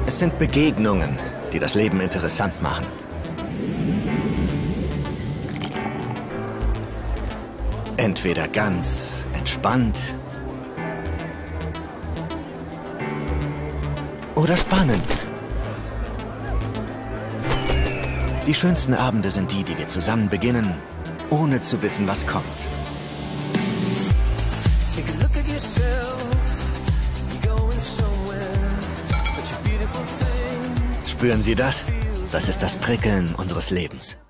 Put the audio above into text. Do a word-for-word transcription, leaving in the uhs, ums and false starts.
Es sind Begegnungen, die das Leben interessant machen. Entweder ganz entspannt oder spannend. Die schönsten Abende sind die, die wir zusammen beginnen, ohne zu wissen, was kommt. Spüren Sie das? Das ist das Prickeln unseres Lebens.